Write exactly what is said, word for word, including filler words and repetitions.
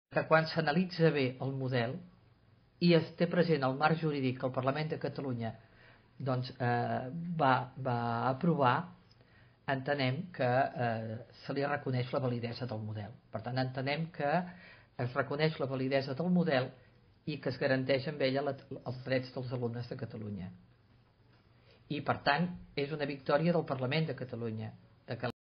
que quan s'analitza bé el model i es té present el marc jurídic que el Parlament de Catalunya doncs, eh, va, va aprovar, entenem que eh, se li reconeix la validesa del model. Per tant, entenem que es reconeix la validesa del model i que es garanteix amb ella la, els drets dels alumnes de Catalunya. I, per tant, és una victòria del Parlament de Catalunya, de que